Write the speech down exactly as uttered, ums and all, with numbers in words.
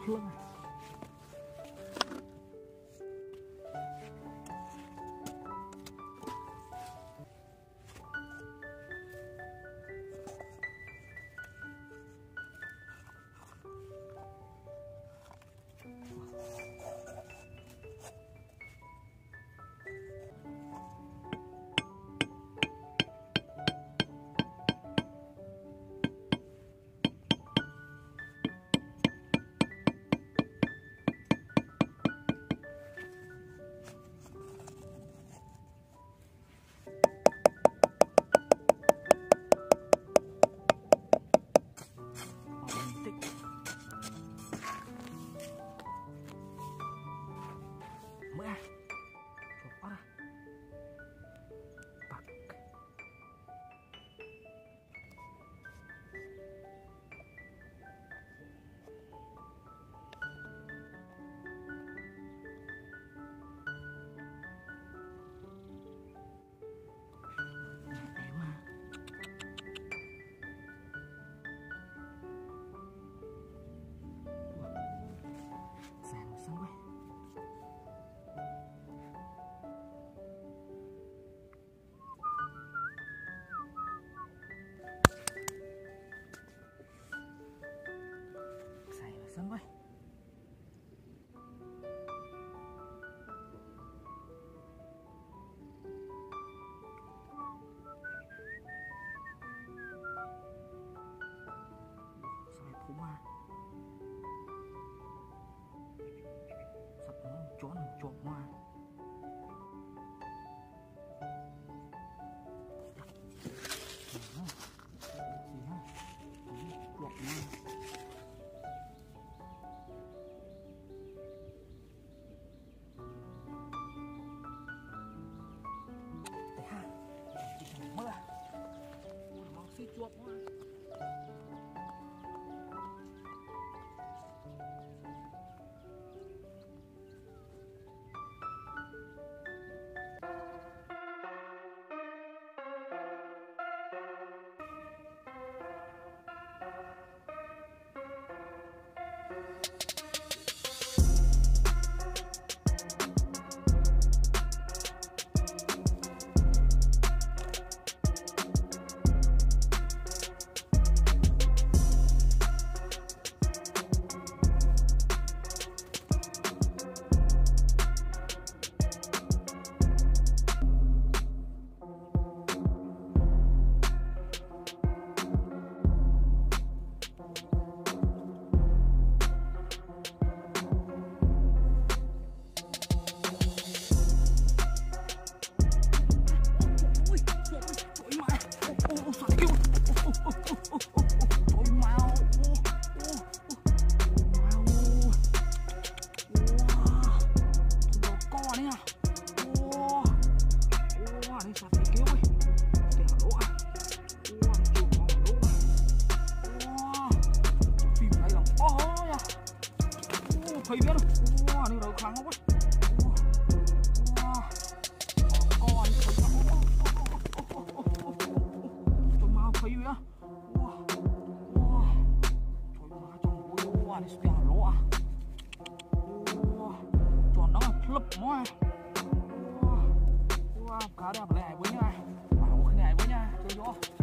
lưng này. Mới à, chụp ra, bạc. Em à. Sàn xong rồi. Xong rồi. Sao lại phú ma? Sắp nó chón chọt ma. Gì hả? Chọt ma. Xí chuột quá. Thấy biết không? Wow, này đầu kháng quá. Wow. Con cho mau thấy biết. Wow. Wow. Trời má trong bối wow này sẽ lỗ à. Wow. Tròn nó flip quá. Wow. Wow, cá đẹp này với nha. Bảo cái này với nha. Chơi vô.